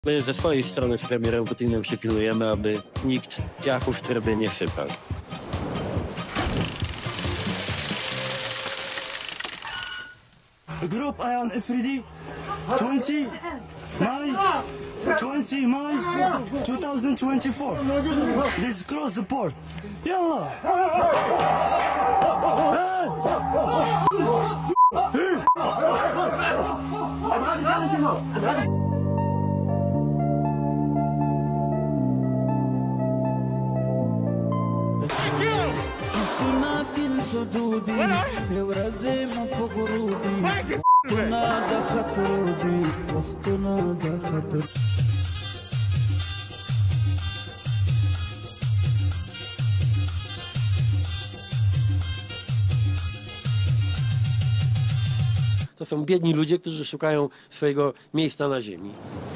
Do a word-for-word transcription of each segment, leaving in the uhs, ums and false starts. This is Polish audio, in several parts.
My ze swojej strony z premierem Putinem przypilnujemy, aby nikt piachu w trybie nie sypał. Group Ion Afridi, twenty May, twenty May two thousand twenty-four. Let's cross the port. Yalla! ما بين صدودي ورزم فقرودي وقتنا ده خطرودي وقتنا ده خطر. To są biedni ludzie, którzy szukają swojego miejsca na ziemi.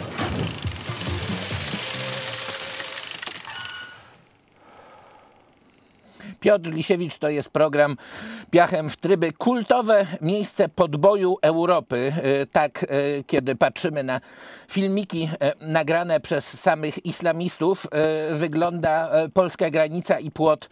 Piotr Lisiewicz, to jest program Piachem w tryby. Kultowe miejsce podboju Europy. Tak, kiedy patrzymy na filmiki nagrane przez samych islamistów, wygląda polska granica i płot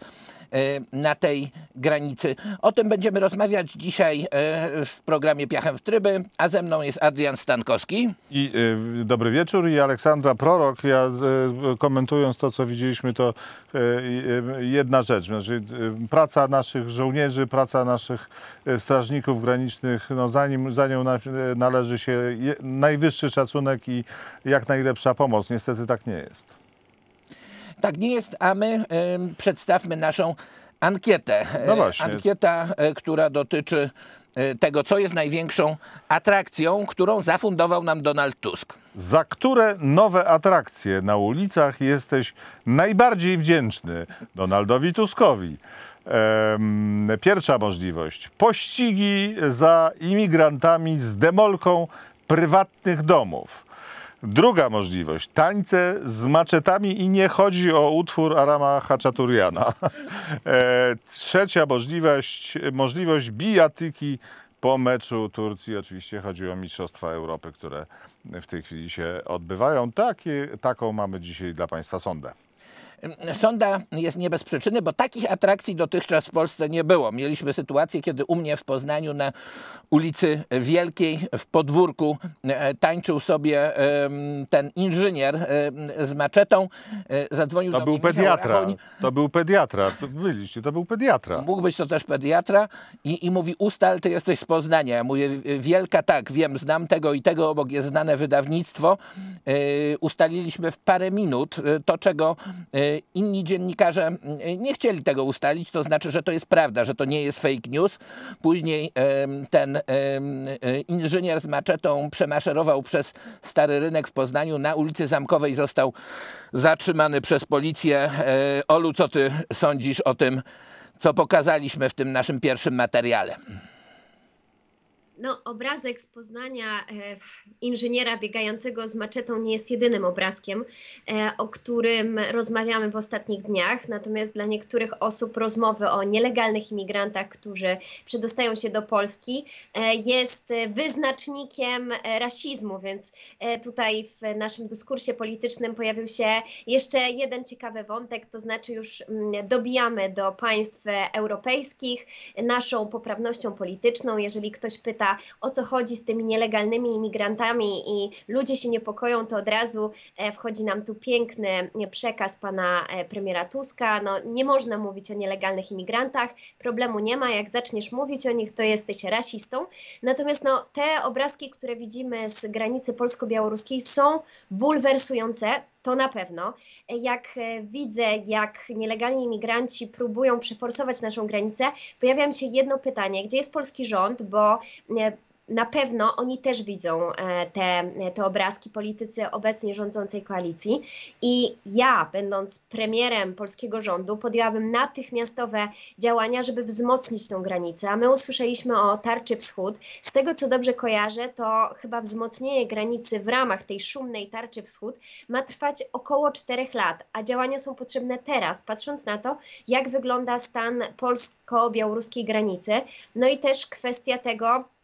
na tej granicy. O tym będziemy rozmawiać dzisiaj w programie Piachem w tryby, a ze mną jest Adrian Stankowski. I y, dobry wieczór i Aleksandra Prorok. Ja y, komentując to, co widzieliśmy, to y, y, jedna rzecz. Znaczy, y, praca naszych żołnierzy, praca naszych y, strażników granicznych, no, za, nim, za nią na, y, należy się je, najwyższy szacunek i jak najlepsza pomoc. Niestety tak nie jest. Tak nie jest, a my y, przedstawmy naszą ankietę. No właśnie. Ankieta, y, która dotyczy y, tego, co jest największą atrakcją, którą zafundował nam Donald Tusk. Za które nowe atrakcje na ulicach jesteś najbardziej wdzięczny Donaldowi Tuskowi? Ehm, pierwsza możliwość. Pościgi za imigrantami z demolką prywatnych domów. Druga możliwość. Tańce z maczetami i nie chodzi o utwór Arama Hachaturiana. E, trzecia możliwość. Możliwość bijatyki po meczu Turcji. Oczywiście chodzi o Mistrzostwa Europy, które w tej chwili się odbywają. Takie, taką mamy dzisiaj dla Państwa sondę. Sonda jest nie bez przyczyny, bo takich atrakcji dotychczas w Polsce nie było. Mieliśmy sytuację, kiedy u mnie w Poznaniu na ulicy Wielkiej w podwórku tańczył sobie ten inżynier z maczetą. Zadzwonił to do był mnie pediatra. Michał, to był pediatra. Byliście, to był pediatra. Mógł być to też pediatra i, i mówi: ustal, ty jesteś z Poznania. Ja mówię: Wielka, tak, wiem, znam tego i tego, obok jest znane wydawnictwo. Ustaliliśmy w parę minut to, czego inni dziennikarze nie chcieli tego ustalić, to znaczy, że to jest prawda, że to nie jest fake news. Później ten inżynier z maczetą przemaszerował przez Stary Rynek w Poznaniu, na ulicy Zamkowej został zatrzymany przez policję. Olu, co ty sądzisz o tym, co pokazaliśmy w tym naszym pierwszym materiale? No, obrazek z Poznania e, inżyniera biegającego z maczetą nie jest jedynym obrazkiem, e, o którym rozmawiamy w ostatnich dniach. Natomiast dla niektórych osób rozmowy o nielegalnych imigrantach, którzy przedostają się do Polski, e, jest wyznacznikiem rasizmu. Więc e, tutaj w naszym dyskursie politycznym pojawił się jeszcze jeden ciekawy wątek, to znaczy już m, dobijamy do państw europejskich naszą poprawnością polityczną. Jeżeli ktoś pyta, o co chodzi z tymi nielegalnymi imigrantami i ludzie się niepokoją, to od razu wchodzi nam tu piękny przekaz pana premiera Tuska. No, nie można mówić o nielegalnych imigrantach, problemu nie ma, jak zaczniesz mówić o nich, to jesteś rasistą. Natomiast no, te obrazki, które widzimy z granicy polsko-białoruskiej, są bulwersujące. To na pewno. Jak widzę, jak nielegalni imigranci próbują przeforsować naszą granicę, pojawia mi się jedno pytanie: gdzie jest polski rząd? Bo na pewno oni też widzą te, te obrazki, politycy obecnie rządzącej koalicji. I ja, będąc premierem polskiego rządu, podjęłabym natychmiastowe działania, żeby wzmocnić tą granicę. A my usłyszeliśmy o tarczy wschód. Z tego, co dobrze kojarzę, to chyba wzmocnienie granicy w ramach tej szumnej tarczy wschód ma trwać około czterech lat, a działania są potrzebne teraz, patrząc na to, jak wygląda stan polsko-białoruskiej granicy. No i też kwestia tego,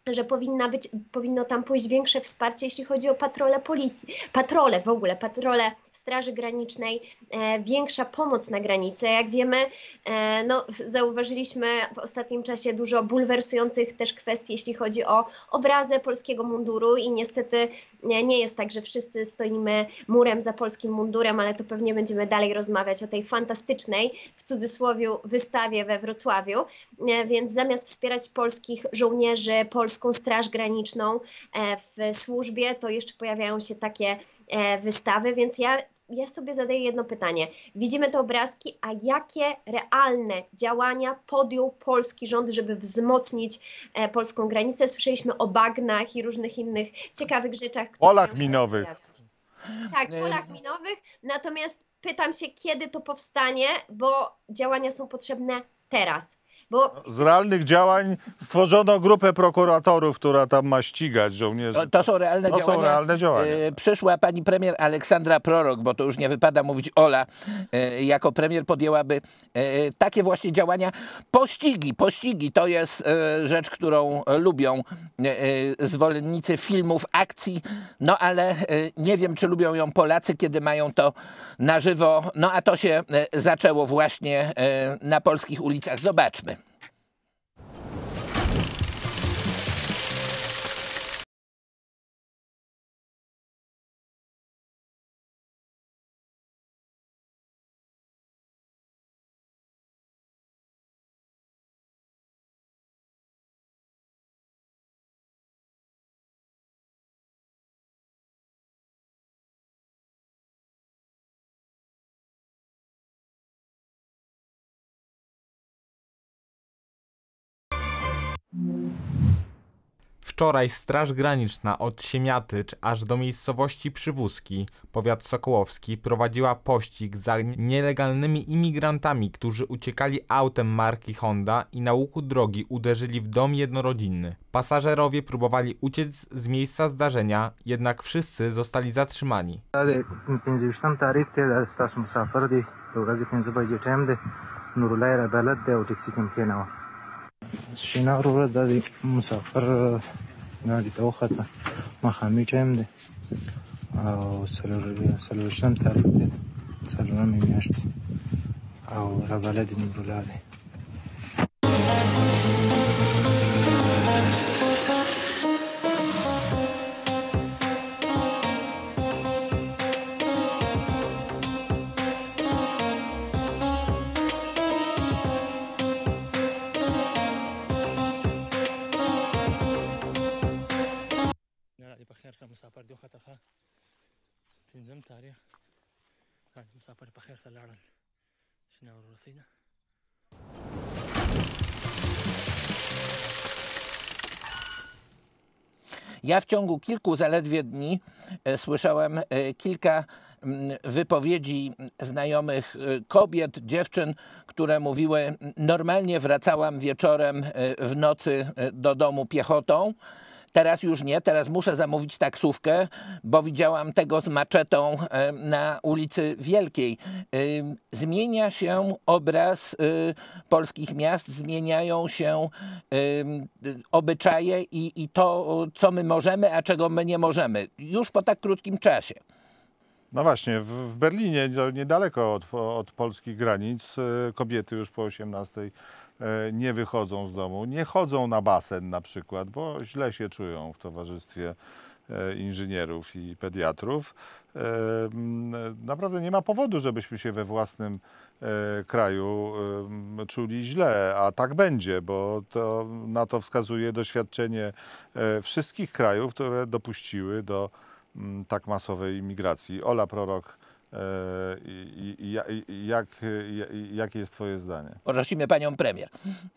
że powinna być, powinno tam pójść większe wsparcie, jeśli chodzi o patrole policji, patrole w ogóle, patrole Straży Granicznej, e, większa pomoc na granicy. Jak wiemy, e, no, zauważyliśmy w ostatnim czasie dużo bulwersujących też kwestii, jeśli chodzi o obrazę polskiego munduru i niestety nie, nie jest tak, że wszyscy stoimy murem za polskim mundurem, ale to pewnie będziemy dalej rozmawiać o tej fantastycznej, w cudzysłowie, wystawie we Wrocławiu, e, więc zamiast wspierać polskich żołnierzy, polską Straż Graniczną e, w służbie, to jeszcze pojawiają się takie e, wystawy, więc ja Ja sobie zadaję jedno pytanie. Widzimy te obrazki, a jakie realne działania podjął polski rząd, żeby wzmocnić e, polską granicę? Słyszeliśmy o bagnach i różnych innych ciekawych rzeczach. Które Polach minowych. Tak, polach minowych. Natomiast pytam się, kiedy to powstanie, bo działania są potrzebne teraz. Bo Z realnych działań stworzono grupę prokuratorów, która tam ma ścigać żołnierzy. To, to są realne to działania. Są realne działania. E, przyszła pani premier Aleksandra Prorok, bo to już nie wypada mówić Ola, e, jako premier podjęłaby e, takie właśnie działania. Pościgi, pościgi to jest e, rzecz, którą lubią e, zwolennicy filmów, akcji, no ale e, nie wiem, czy lubią ją Polacy, kiedy mają to na żywo. No a to się e, zaczęło właśnie e, na polskich ulicach. Zobaczmy. Wczoraj Straż Graniczna od Siemiatycz aż do miejscowości Przywózki, powiat sokołowski, prowadziła pościg za nielegalnymi imigrantami, którzy uciekali autem marki Honda i na łuku drogi uderzyli w dom jednorodzinny. Pasażerowie próbowali uciec z miejsca zdarzenia, jednak wszyscy zostali zatrzymani. نادي توخته مخامي ټایم دی او څلوېښتم تاریخ دی څلورمې میاشتې او رابلد نورالله دی. مسافر دی خطه ښه پنځم تاریخ مسافر په خیر سره لاړل شنه ور رسیده. Ja w ciągu kilku zaledwie dni e, słyszałem e, kilka m, wypowiedzi znajomych e, kobiet, dziewczyn, które mówiły: normalnie wracałam wieczorem e, w nocy e, do domu piechotą. Teraz już nie, teraz muszę zamówić taksówkę, bo widziałam tego z maczetą na ulicy Wielkiej. Zmienia się obraz polskich miast, zmieniają się obyczaje i, i to, co my możemy, a czego my nie możemy. Już po tak krótkim czasie. No właśnie, w, w Berlinie, niedaleko od, od polskich granic, kobiety już po osiemnastej nie wychodzą z domu, nie chodzą na basen na przykład, bo źle się czują w towarzystwie inżynierów i pediatrów. Naprawdę nie ma powodu, żebyśmy się we własnym kraju czuli źle, a tak będzie, bo to, na to wskazuje doświadczenie wszystkich krajów, które dopuściły do tak masowej imigracji. Ola Prorok, I, i, i, jak, i, jakie jest twoje zdanie? Prosimy panią premier.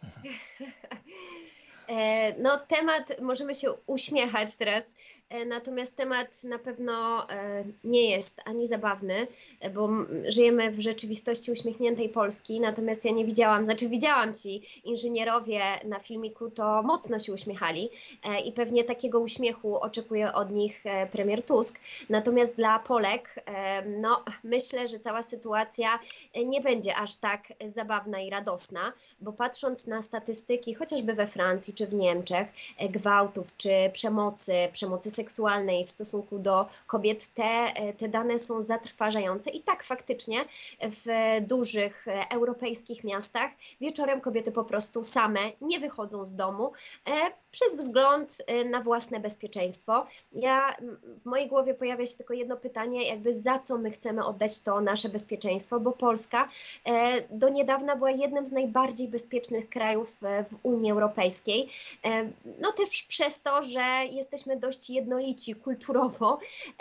No temat, możemy się uśmiechać teraz, natomiast temat na pewno nie jest ani zabawny, bo żyjemy w rzeczywistości uśmiechniętej Polski, natomiast ja nie widziałam, znaczy widziałam ci inżynierowie na filmiku, to mocno się uśmiechali i pewnie takiego uśmiechu oczekuje od nich premier Tusk. Natomiast dla Polek, no myślę, że cała sytuacja nie będzie aż tak zabawna i radosna, bo patrząc na statystyki, chociażby we Francji Francji czy w Niemczech, gwałtów czy przemocy, przemocy seksualnej w stosunku do kobiet, te, te dane są zatrważające i tak faktycznie w dużych europejskich miastach wieczorem kobiety po prostu same nie wychodzą z domu przez wzgląd na własne bezpieczeństwo. Ja, w mojej głowie pojawia się tylko jedno pytanie, jakby za co my chcemy oddać to nasze bezpieczeństwo, bo Polska do niedawna była jednym z najbardziej bezpiecznych krajów w Unii Europejskiej. No też przez to, że jesteśmy dość jednolici kulturowo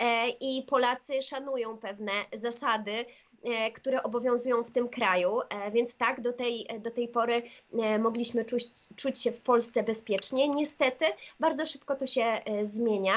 i Polacy szanują pewne zasady, które obowiązują w tym kraju, więc tak, do tej, do tej pory mogliśmy czuć, czuć się w Polsce bezpiecznie. Niestety bardzo szybko to się zmienia,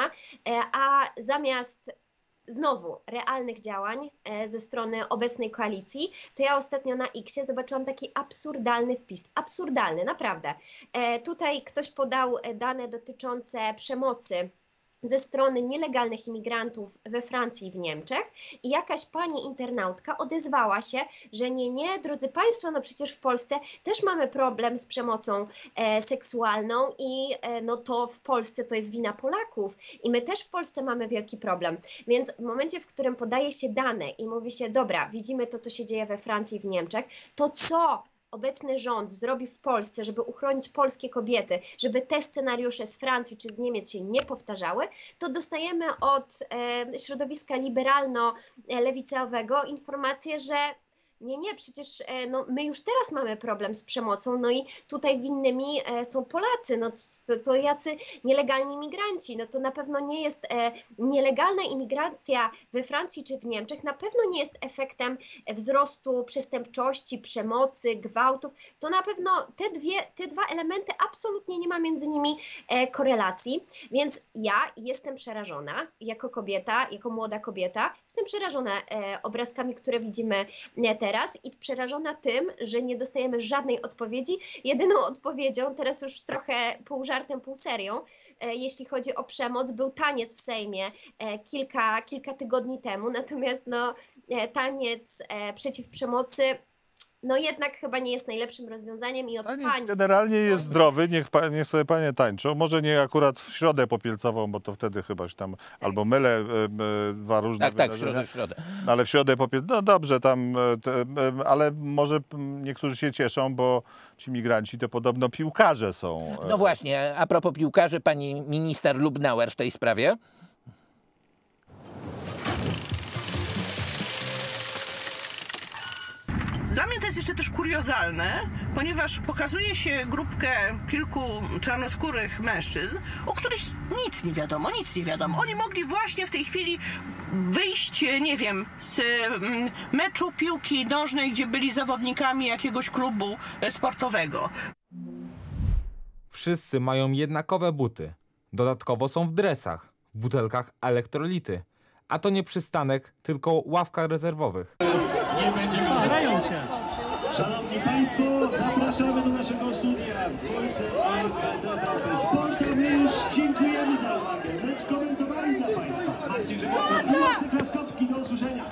a zamiast znowu realnych działań ze strony obecnej koalicji, to ja ostatnio na Xie zobaczyłam taki absurdalny wpis. Absurdalny, naprawdę. Tutaj ktoś podał dane dotyczące przemocy ze strony nielegalnych imigrantów we Francji i w Niemczech i jakaś pani internautka odezwała się, że nie, nie, drodzy Państwo, no przecież w Polsce też mamy problem z przemocą e, seksualną i e, no to w Polsce to jest wina Polaków i my też w Polsce mamy wielki problem. Więc w momencie, w którym podaje się dane i mówi się, dobra, widzimy to, co się dzieje we Francji i w Niemczech, to co obecny rząd zrobi w Polsce, żeby uchronić polskie kobiety, żeby te scenariusze z Francji czy z Niemiec się nie powtarzały, to dostajemy od e, środowiska liberalno-lewicowego informację, że nie, nie, przecież no, my już teraz mamy problem z przemocą, no i tutaj winnymi e, są Polacy, no to, to jacy nielegalni imigranci, no to na pewno nie jest e, nielegalna imigracja we Francji czy w Niemczech, na pewno nie jest efektem wzrostu przestępczości, przemocy, gwałtów, to na pewno te, dwie, te dwa elementy absolutnie nie ma między nimi e, korelacji, więc ja jestem przerażona jako kobieta, jako młoda kobieta, jestem przerażona e, obrazkami, które widzimy teraz, teraz i przerażona tym, że nie dostajemy żadnej odpowiedzi. Jedyną odpowiedzią, teraz już trochę pół żartem, pół serią, e, jeśli chodzi o przemoc, był taniec w Sejmie e, kilka, kilka tygodni temu, natomiast no, e, taniec e, przeciw przemocy no jednak chyba nie jest najlepszym rozwiązaniem i od Taniec pań... generalnie jest zdrowy, niech, pa, niech sobie panie tańczą. Może nie akurat w środę popielcową, bo to wtedy chyba się tam, tak. albo mylę e, e, dwa różne Tak, tak, w wydarzenia. środę, w środę. No, ale w środę popielcową, no dobrze, tam, e, te, e, ale może niektórzy się cieszą, bo ci migranci to podobno piłkarze są. No właśnie, a propos piłkarzy, pani minister Lubnauer w tej sprawie. Dla mnie to jest jeszcze też kuriozalne, ponieważ pokazuje się grupkę kilku czarnoskórych mężczyzn, o których nic nie wiadomo, nic nie wiadomo. Oni mogli właśnie w tej chwili wyjść, nie wiem, z meczu piłki nożnej, gdzie byli zawodnikami jakiegoś klubu sportowego. Wszyscy mają jednakowe buty. Dodatkowo są w dresach, w butelkach elektrolity. A to nie przystanek, tylko ławka rezerwowych. Nie będziemy Starają się. Szanowni Państwo, zapraszamy do naszego studia w dwójce F T V P Sport. A my już dziękujemy za uwagę. Mecz komentowali dla Państwa Jacek Laskowski, do usłyszenia.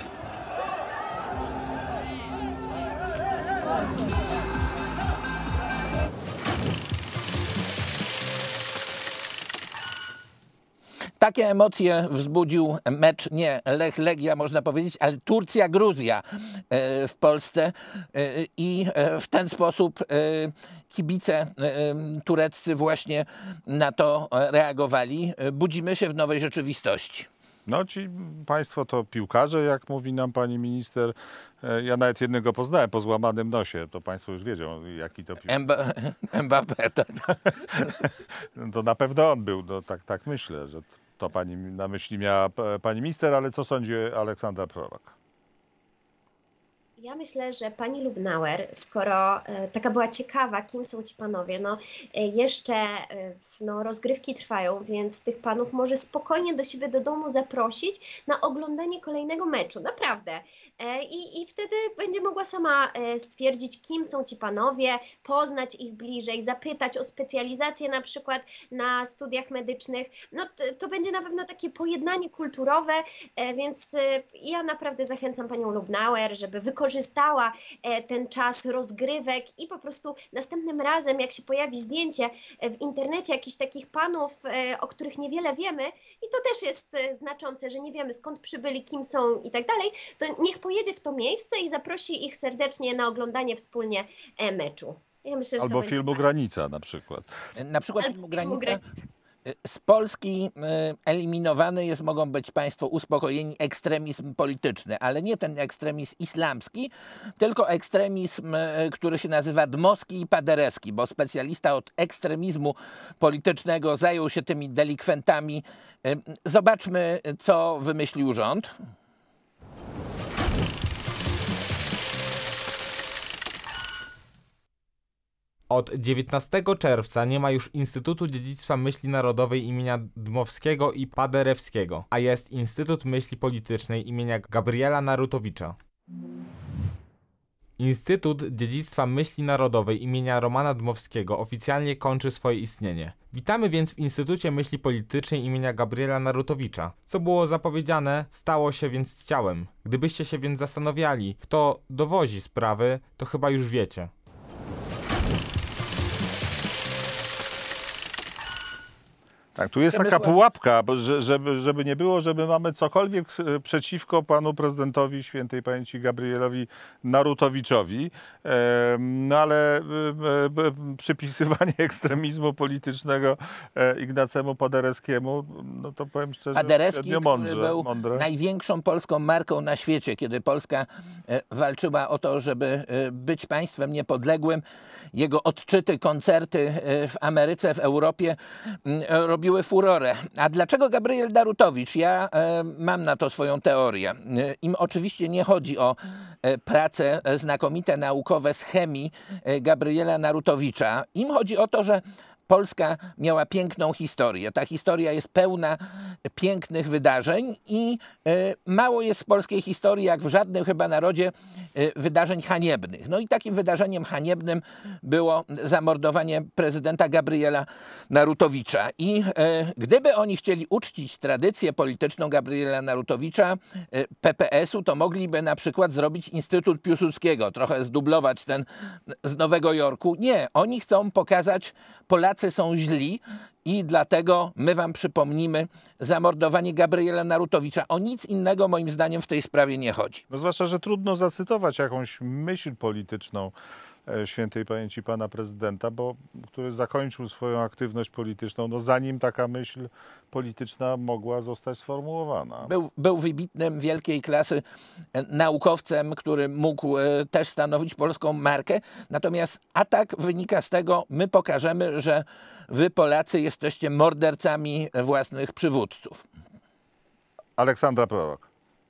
Takie emocje wzbudził mecz nie Lech-Legia, można powiedzieć, ale Turcja-Gruzja w Polsce i w ten sposób kibice tureccy właśnie na to reagowali. Budzimy się w nowej rzeczywistości. No ci państwo to piłkarze, jak mówi nam pani minister. Ja nawet jednego poznałem po złamanym nosie. To państwo już wiedzą, jaki to piłkarz. Mbappé. To... to na pewno on był. No, tak, tak myślę, że to pani na myśli miała pani minister, ale co sądzi Aleksandra Prorok? Ja myślę, że pani Lubnauer, skoro e, taka była ciekawa, kim są ci panowie, no e, jeszcze e, no, rozgrywki trwają, więc tych panów może spokojnie do siebie do domu zaprosić na oglądanie kolejnego meczu, naprawdę. E, i, I wtedy będzie mogła sama e, stwierdzić, kim są ci panowie, poznać ich bliżej, zapytać o specjalizację na przykład na studiach medycznych. No to, to będzie na pewno takie pojednanie kulturowe, e, więc e, ja naprawdę zachęcam panią Lubnauer, żeby wykorzystać wykorzystała ten czas rozgrywek i po prostu następnym razem, jak się pojawi zdjęcie w internecie jakichś takich panów, o których niewiele wiemy i to też jest znaczące, że nie wiemy skąd przybyli, kim są i tak dalej, to niech pojedzie w to miejsce i zaprosi ich serdecznie na oglądanie wspólnie meczu. Ja myślę, że Albo to filmu będzie Granica na przykład. Na przykład Albo filmu filmu Granica. Granica. Z Polski eliminowany jest, mogą być państwo uspokojeni, ekstremizm polityczny, ale nie ten ekstremizm islamski, tylko ekstremizm, który się nazywa dmowski i paderewski, bo specjalista od ekstremizmu politycznego zajął się tymi delikwentami. Zobaczmy, co wymyślił rząd. Od dziewiętnastego czerwca nie ma już Instytutu Dziedzictwa Myśli Narodowej imienia Dmowskiego i Paderewskiego, a jest Instytut Myśli Politycznej imienia Gabriela Narutowicza. Instytut Dziedzictwa Myśli Narodowej imienia Romana Dmowskiego oficjalnie kończy swoje istnienie. Witamy więc w Instytucie Myśli Politycznej imienia Gabriela Narutowicza. Co było zapowiedziane, stało się więc z ciałem. Gdybyście się więc zastanawiali, kto dowozi sprawy, to chyba już wiecie. Tak, tu jest taka pułapka, bo że, żeby, żeby nie było, żeby mamy cokolwiek przeciwko panu prezydentowi świętej pamięci Gabrielowi Narutowiczowi, e, no ale e, e, przypisywanie ekstremizmu politycznego e, Ignacemu Paderewskiemu, no to powiem szczerze, Paderewski, nie mądrze, który był mądre. największą polską marką na świecie, kiedy Polska e, walczyła o to, żeby e, być państwem niepodległym. Jego odczyty, koncerty e, w Ameryce, w Europie e, robiły furorę. A dlaczego Gabriel Narutowicz? Ja e, mam na to swoją teorię. E, Im oczywiście nie chodzi o e, prace e, znakomite naukowe z chemii e, Gabriela Narutowicza. Im chodzi o to, że Polska miała piękną historię. Ta historia jest pełna pięknych wydarzeń i e, mało jest w polskiej historii, jak w żadnym chyba narodzie, e, wydarzeń haniebnych. No i takim wydarzeniem haniebnym było zamordowanie prezydenta Gabriela Narutowicza. I e, gdyby oni chcieli uczcić tradycję polityczną Gabriela Narutowicza, e, P P S-u, to mogliby na przykład zrobić Instytut Piłsudskiego, trochę zdublować ten z Nowego Jorku. Nie, oni chcą pokazać, Polacy są źli i dlatego my wam przypomnimy zamordowanie Gabriela Narutowicza. O nic innego moim zdaniem w tej sprawie nie chodzi. No zwłaszcza, że trudno zacytować jakąś myśl polityczną świętej pamięci pana prezydenta, bo który zakończył swoją aktywność polityczną, no zanim taka myśl polityczna mogła zostać sformułowana. Był, był wybitnym, wielkiej klasy naukowcem, który mógł e, też stanowić polską markę. Natomiast atak wynika z tego, my pokażemy, że wy Polacy jesteście mordercami własnych przywódców. Aleksandra Prorok.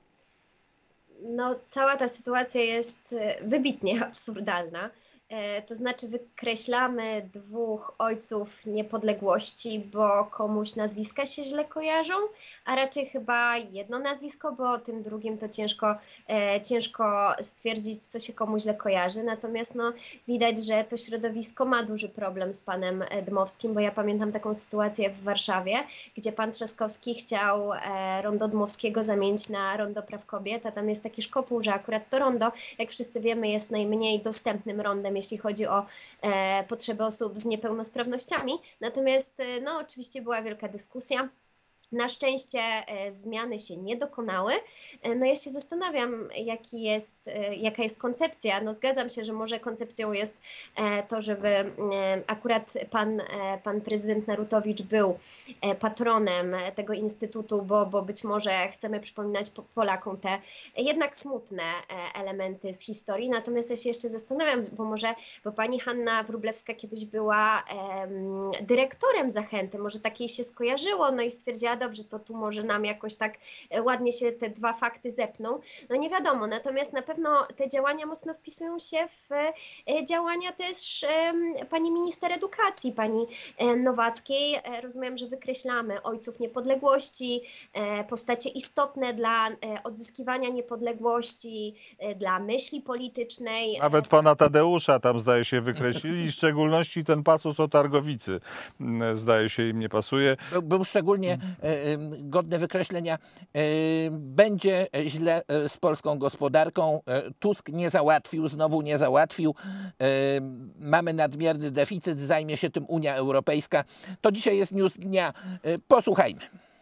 No, cała ta sytuacja jest wybitnie absurdalna. To znaczy wykreślamy dwóch ojców niepodległości, bo komuś nazwiska się źle kojarzą, a raczej chyba jedno nazwisko, bo o tym drugim to ciężko, e, ciężko stwierdzić, co się komu źle kojarzy. Natomiast no, widać, że to środowisko ma duży problem z panem Dmowskim, bo ja pamiętam taką sytuację w Warszawie, gdzie pan Trzaskowski chciał e, rondo Dmowskiego zamienić na rondo praw kobiet, a tam jest taki szkopuł, że akurat to rondo, jak wszyscy wiemy, jest najmniej dostępnym rondem, jeśli chodzi o e, potrzeby osób z niepełnosprawnościami. Natomiast e, no, oczywiście była wielka dyskusja. Na szczęście e, zmiany się nie dokonały. E, no ja się zastanawiam, jaki jest, e, jaka jest koncepcja. No zgadzam się, że może koncepcją jest e, to, żeby e, akurat pan, e, pan prezydent Narutowicz był e, patronem tego instytutu, bo, bo być może chcemy przypominać po, Polakom te e, jednak smutne e, elementy z historii. Natomiast ja się jeszcze zastanawiam, bo może, bo pani Hanna Wróblewska kiedyś była e, dyrektorem Zachęty, może takiej się skojarzyło, no i stwierdziła, dobrze, to tu może nam jakoś tak ładnie się te dwa fakty zepną. No nie wiadomo, natomiast na pewno te działania mocno wpisują się w działania też pani minister edukacji, pani Nowackiej. Rozumiem, że wykreślamy ojców niepodległości, postacie istotne dla odzyskiwania niepodległości, dla myśli politycznej. Nawet pana Tadeusza tam zdaje się wykreślili, w szczególności ten pasus o Targowicy zdaje się im nie pasuje. Był, był szczególnie godne wykreślenia. Będzie źle z polską gospodarką. Tusk nie załatwił, znowu nie załatwił. Mamy nadmierny deficyt, zajmie się tym Unia Europejska. To dzisiaj jest news dnia. Posłuchajmy.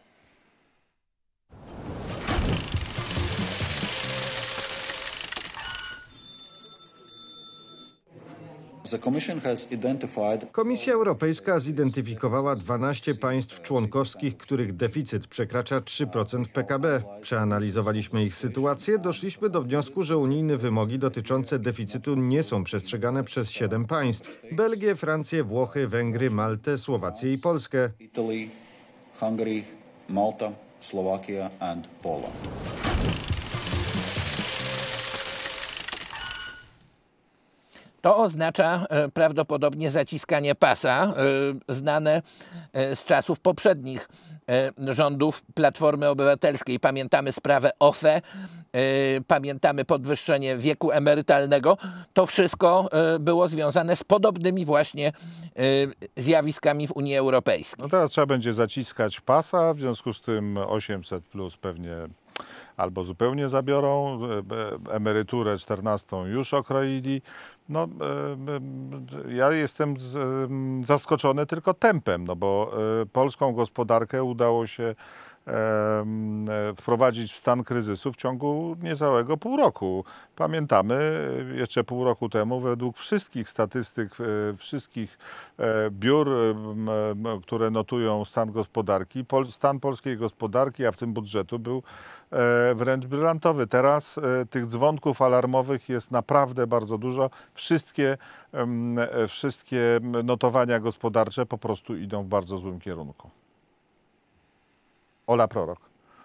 Komisja Europejska zidentyfikowała dwanaście państw członkowskich, których deficyt przekracza trzy procent P K B. Przeanalizowaliśmy ich sytuację, doszliśmy do wniosku, że unijne wymogi dotyczące deficytu nie są przestrzegane przez siedem państw: Belgię, Francję, Włochy, Węgry, Maltę, Słowację i Polskę. Italy, Hungary, Malta, Slovakia and Poland. To oznacza e, prawdopodobnie zaciskanie pasa, e, znane e, z czasów poprzednich e, rządów Platformy Obywatelskiej. Pamiętamy sprawę O F E, e, pamiętamy podwyższenie wieku emerytalnego. To wszystko e, było związane z podobnymi właśnie e, zjawiskami w Unii Europejskiej. No teraz trzeba będzie zaciskać pasa, w związku z tym osiemset plus pewnie albo zupełnie zabiorą, emeryturę czternastą już okroili. No, ja jestem zaskoczony tylko tempem, no bo polską gospodarkę udało się wprowadzić w stan kryzysu w ciągu niecałego pół roku. Pamiętamy, jeszcze pół roku temu według wszystkich statystyk, wszystkich biur, które notują stan gospodarki, stan polskiej gospodarki, a w tym budżetu, był wręcz brylantowy. Teraz tych dzwonków alarmowych jest naprawdę bardzo dużo. Wszystkie, wszystkie notowania gospodarcze po prostu idą w bardzo złym kierunku. Ola Prorok.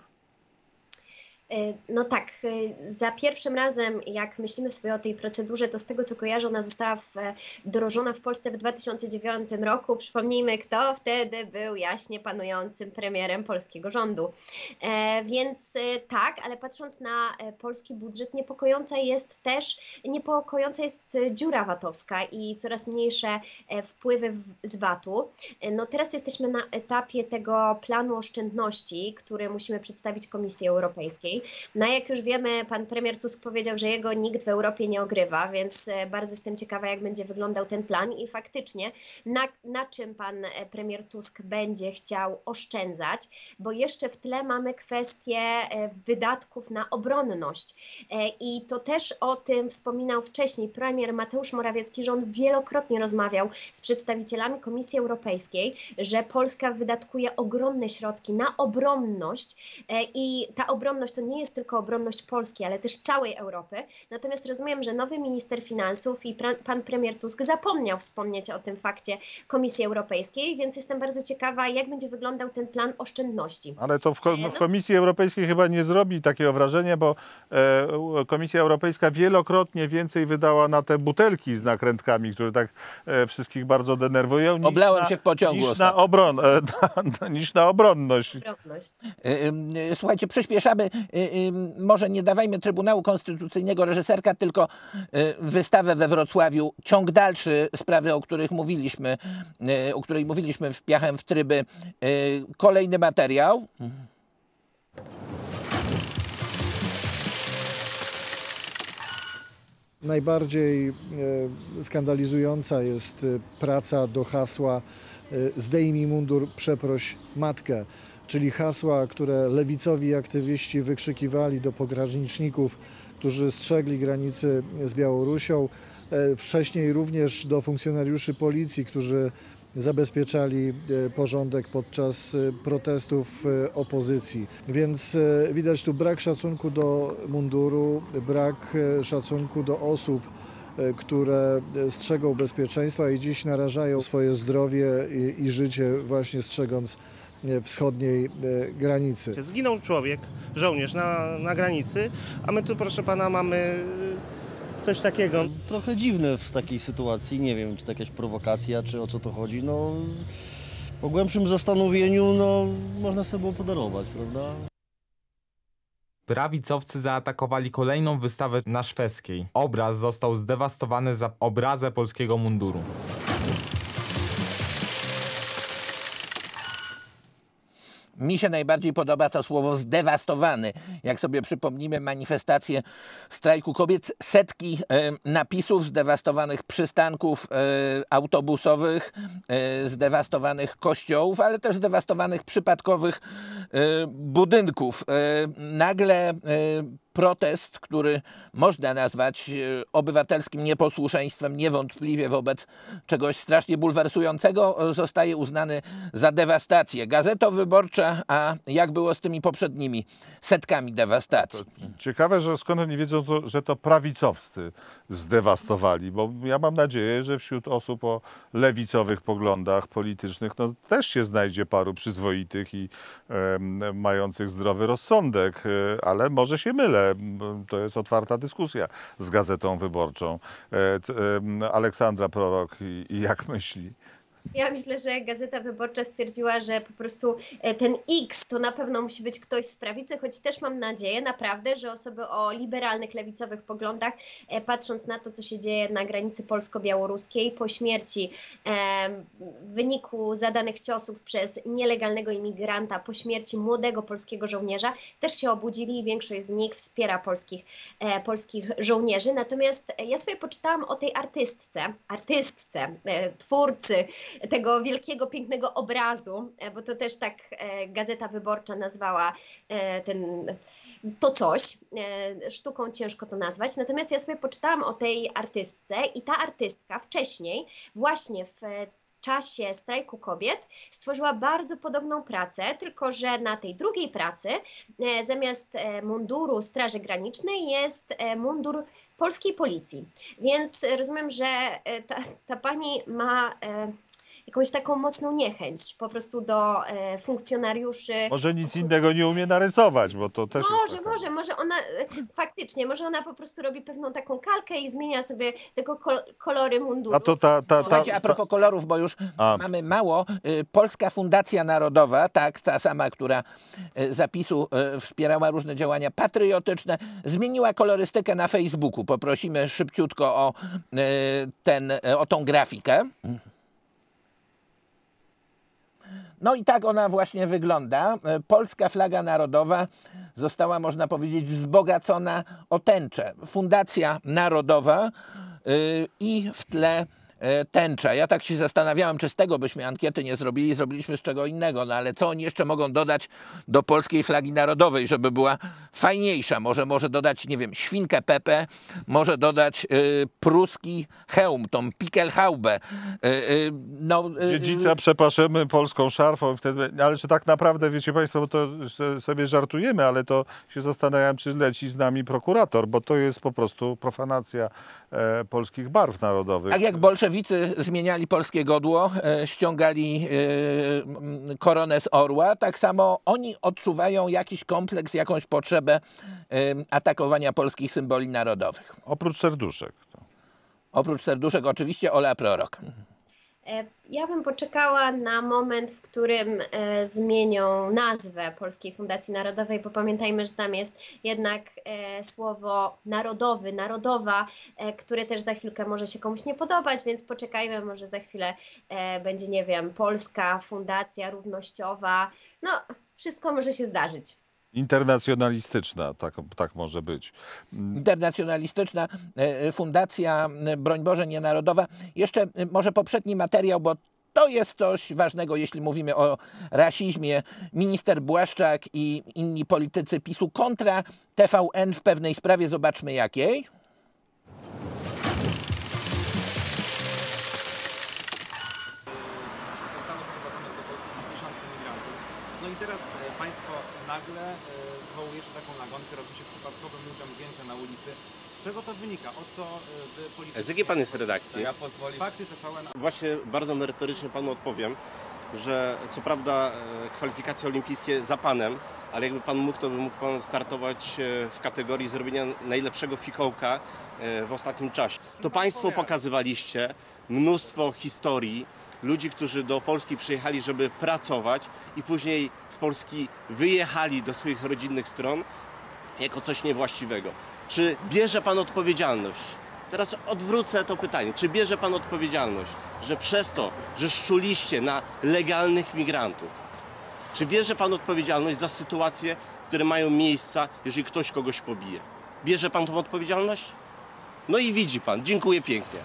No tak, za pierwszym razem, jak myślimy sobie o tej procedurze, to z tego co kojarzę, ona została wdrożona w Polsce w dwa tysiące dziewiątym roku. Przypomnijmy, kto wtedy był jaśnie panującym premierem polskiego rządu. E, więc tak, ale patrząc na polski budżet, niepokojąca jest też, niepokojąca jest dziura vatowska i coraz mniejsze wpływy z vatu. No teraz jesteśmy na etapie tego planu oszczędności, który musimy przedstawić Komisji Europejskiej. No jak już wiemy, pan premier Tusk powiedział, że jego nikt w Europie nie ogrywa, więc bardzo jestem ciekawa, jak będzie wyglądał ten plan i faktycznie na, na czym pan premier Tusk będzie chciał oszczędzać, bo jeszcze w tle mamy kwestię wydatków na obronność i to też o tym wspominał wcześniej premier Mateusz Morawiecki, że on wielokrotnie rozmawiał z przedstawicielami Komisji Europejskiej, że Polska wydatkuje ogromne środki na obronność i ta obronność to nie jest tylko obronność Polski, ale też całej Europy. Natomiast rozumiem, że nowy minister finansów i pan premier Tusk zapomniał wspomnieć o tym fakcie Komisji Europejskiej, więc jestem bardzo ciekawa, jak będzie wyglądał ten plan oszczędności. Ale to w, w Komisji Europejskiej chyba nie zrobi takiego wrażenia, bo e, Komisja Europejska wielokrotnie więcej wydała na te butelki z nakrętkami, które tak e, wszystkich bardzo denerwują. Oblałem na, się w pociągu niż na, obron, e, na, niż na obronność. Słuchajcie, przyspieszamy. Może nie dawajmy Trybunału Konstytucyjnego reżyserka, tylko wystawę we Wrocławiu. Ciąg dalszy sprawy, o których mówiliśmy, o której mówiliśmy w Piachem w Tryby. Kolejny materiał. Najbardziej skandalizująca jest praca do hasła zdejmij mundur, przeproś matkę, czyli hasła, które lewicowi aktywiści wykrzykiwali do pograniczników, którzy strzegli granicy z Białorusią, wcześniej również do funkcjonariuszy policji, którzy zabezpieczali porządek podczas protestów opozycji. Więc widać tu brak szacunku do munduru, brak szacunku do osób, które strzegą bezpieczeństwa i dziś narażają swoje zdrowie i, i życie właśnie strzegąc wschodniej granicy. Zginął człowiek, żołnierz na, na granicy, a my tu, proszę pana, mamy coś takiego. Trochę dziwne w takiej sytuacji, nie wiem, czy to jakaś prowokacja, czy o co to chodzi. No, po głębszym zastanowieniu, no, można sobie było podarować, prawda? Prawicowcy zaatakowali kolejną wystawę na Szwedzkiej. Obraz został zdewastowany za obrazę polskiego munduru. Mi się najbardziej podoba to słowo zdewastowany. Jak sobie przypomnimy manifestację strajku kobiet, setki e, napisów zdewastowanych przystanków e, autobusowych, e, zdewastowanych kościołów, ale też zdewastowanych przypadkowych e, budynków. E, nagle e, protest, który można nazwać obywatelskim nieposłuszeństwem, niewątpliwie wobec czegoś strasznie bulwersującego, zostaje uznany za dewastację. Gazeta Wyborcza, a jak było z tymi poprzednimi setkami dewastacji? Ciekawe, że skąd oni wiedzą, to, że to prawicowcy zdewastowali, bo ja mam nadzieję, że wśród osób o lewicowych poglądach politycznych no, też się znajdzie paru przyzwoitych i e, mających zdrowy rozsądek, e, ale może się mylę. To jest otwarta dyskusja z Gazetą Wyborczą. E, t, e, Aleksandra Prorok i, i jak myśli? Ja myślę, że Gazeta Wyborcza stwierdziła, że po prostu ten X to na pewno musi być ktoś z prawicy, choć też mam nadzieję naprawdę, że osoby o liberalnych, lewicowych poglądach, patrząc na to, co się dzieje na granicy polsko-białoruskiej po śmierci w wyniku zadanych ciosów przez nielegalnego imigranta, po śmierci młodego polskiego żołnierza, też się obudzili i większość z nich wspiera polskich, polskich żołnierzy. Natomiast ja sobie poczytałam o tej artystce, artystce, twórcy tego wielkiego, pięknego obrazu, bo to też tak Gazeta Wyborcza nazwała ten, to coś. Sztuką ciężko to nazwać. Natomiast ja sobie poczytałam o tej artystce i ta artystka wcześniej właśnie w czasie strajku kobiet stworzyła bardzo podobną pracę, tylko że na tej drugiej pracy zamiast munduru Straży Granicznej jest mundur polskiej policji. Więc rozumiem, że ta, ta pani ma jakąś taką mocną niechęć po prostu do e, funkcjonariuszy. Może nic innego nie umie narysować, bo to też Może, jest taka... może, może ona e, faktycznie, może ona po prostu robi pewną taką kalkę i zmienia sobie tego kol kolory munduru. A to ta, ta, ta, Słuchajcie, a propos kolorów, bo już a. mamy mało. Polska Fundacja Narodowa, tak, ta sama, która zapisu wspierała różne działania patriotyczne, zmieniła kolorystykę na Facebooku. Poprosimy szybciutko o, ten, o tą grafikę. No i tak ona właśnie wygląda. Polska flaga narodowa została, można powiedzieć, wzbogacona o tęczę. Fundacja Narodowa yy, i w tle yy, tęcza. Ja tak się zastanawiałem, czy z tego byśmy ankiety nie zrobili, zrobiliśmy z czego innego, no ale co oni jeszcze mogą dodać do polskiej flagi narodowej, żeby była fajniejsza? Może, może dodać, nie wiem, świnkę Pepe, może dodać yy, pruski hełm, tą Pickelhaube. Yy, yy, no, yy, Dziedzica przepaszymy polską szarfą, wtedy, ale czy tak naprawdę, wiecie Państwo, bo to sobie żartujemy, ale to się zastanawiam, czy leci z nami prokurator, bo to jest po prostu profanacja e, polskich barw narodowych. Tak jak bolszewicy zmieniali polskie godło, e, ściągali e, koronę z orła, tak samo oni odczuwają jakiś kompleks, jakąś potrzebę e, atakowania polskich symboli narodowych. Oprócz serduszek. To. Oprócz serduszek oczywiście Ola Prorok. Ja bym poczekała na moment, w którym e, zmienią nazwę Polskiej Fundacji Narodowej, bo pamiętajmy, że tam jest jednak e, słowo narodowy, narodowa, e, które też za chwilkę może się komuś nie podobać, więc poczekajmy, może za chwilę e, będzie, nie wiem, Polska Fundacja Równościowa. No, wszystko może się zdarzyć. Internacjonalistyczna, tak, tak może być. Internacjonalistyczna fundacja, broń Boże, nienarodowa. Jeszcze może poprzedni materiał, bo to jest coś ważnego, jeśli mówimy o rasizmie. Minister Błaszczak i inni politycy PiSu kontra T V N w pewnej sprawie. Zobaczmy jakiej. No i teraz państwo nagle wywołujecie taką nagonkę, robi się przypadkowym ludziom zdjęcia na ulicy. Z czego to wynika? O co wy politycy... Z jakiej pan jest redakcji? Ja pozwoli... Fakty T V N... Właśnie bardzo merytorycznie panu odpowiem, że co prawda kwalifikacje olimpijskie za panem, ale jakby pan mógł, to by mógł pan startować w kategorii zrobienia najlepszego fikołka w ostatnim czasie. To państwo pokazywaliście mnóstwo historii ludzi, którzy do Polski przyjechali, żeby pracować i później z Polski wyjechali do swoich rodzinnych stron jako coś niewłaściwego. Czy bierze pan odpowiedzialność? Teraz odwrócę to pytanie. Czy bierze pan odpowiedzialność, że przez to, że szczuliście na legalnych migrantów, Czy bierze pan odpowiedzialność za sytuacje, które mają miejsca, jeżeli ktoś kogoś pobije? Bierze pan tą odpowiedzialność? No i widzi pan. Dziękuję pięknie.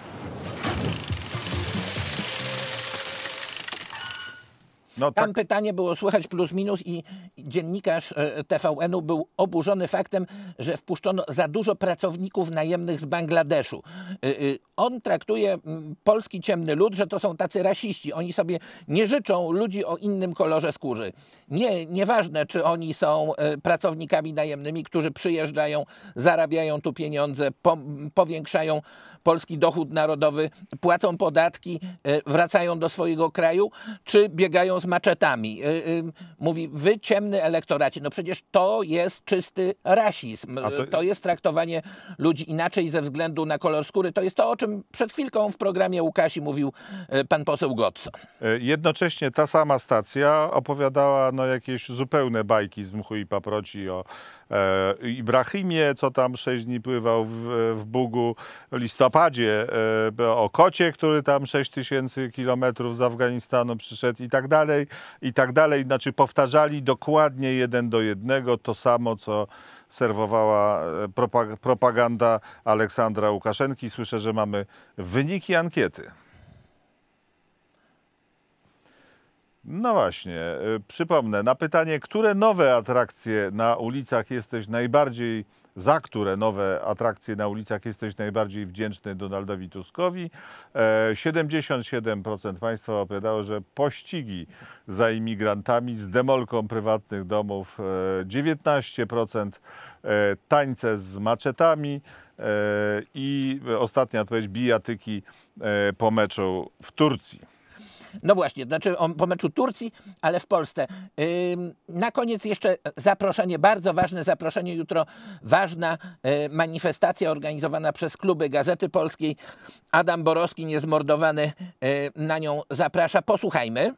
No, Tam pytanie było słychać plus minus i dziennikarz T V N u był oburzony faktem, że wpuszczono za dużo pracowników najemnych z Bangladeszu. On traktuje polski ciemny lud, że to są tacy rasiści. Oni sobie nie życzą ludzi o innym kolorze skóry. Nie, nieważne, czy oni są pracownikami najemnymi, którzy przyjeżdżają, zarabiają tu pieniądze, po, powiększają polski dochód narodowy, płacą podatki, wracają do swojego kraju, czy biegają z maczetami. Mówi, wy ciemny elektoracie, no przecież to jest czysty rasizm. To... to jest traktowanie ludzi inaczej ze względu na kolor skóry. To jest to, o czym przed chwilką w programie Łukasi mówił pan poseł Gotzo. Jednocześnie ta sama stacja opowiadała no, jakieś zupełne bajki z mchu i paproci o e, Ibrahimie, co tam sześć dni pływał w, w Bugu, w listopadzie, e, o kocie, który tam sześć tysięcy kilometrów z Afganistanu przyszedł i tak dalej, i tak dalej. Znaczy powtarzali dokładnie jeden do jednego to samo, co serwowała propaganda Aleksandra Łukaszenki. Słyszę, że mamy wyniki ankiety. No właśnie, przypomnę, na pytanie, które nowe atrakcje na ulicach jesteś najbardziej, za które nowe atrakcje na ulicach jesteś najbardziej wdzięczny Donaldowi Tuskowi, siedemdziesiąt siedem procent państwa opowiadało, że pościgi za imigrantami z demolką prywatnych domów, dziewiętnaście procent tańce z maczetami i ostatnia odpowiedź, bijatyki po meczu w Turcji. No właśnie, znaczy po meczu Turcji, ale w Polsce. Yy, na koniec jeszcze zaproszenie, bardzo ważne zaproszenie. Jutro ważna yy, manifestacja organizowana przez kluby Gazety Polskiej. Adam Borowski, niezmordowany, yy, na nią zaprasza. Posłuchajmy.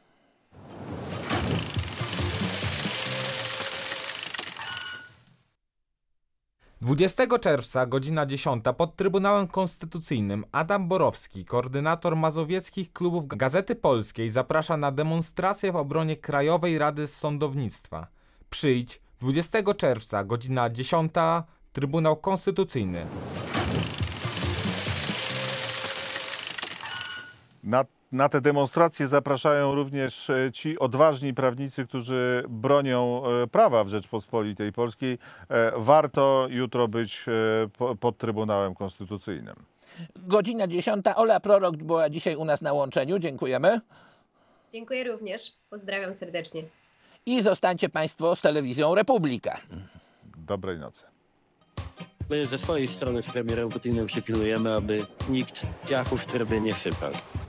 dwudziestego czerwca, godzina dziesiąta, pod Trybunałem Konstytucyjnym Adam Borowski, koordynator mazowieckich klubów Gazety Polskiej, zaprasza na demonstrację w obronie Krajowej Rady Sądownictwa. Przyjdź, dwudziestego czerwca, godzina dziesiąta, Trybunał Konstytucyjny. Na, na te demonstracje zapraszają również ci odważni prawnicy, którzy bronią prawa w Rzeczpospolitej Polskiej. Warto jutro być pod Trybunałem Konstytucyjnym. Godzina dziesiąta. Ola Prorok była dzisiaj u nas na łączeniu. Dziękujemy. Dziękuję również. Pozdrawiam serdecznie. I zostańcie państwo z telewizją Republika. Dobrej nocy. My ze swojej strony z premierem Putinem przypilnujemy, aby nikt piachu w tryby nie sypał.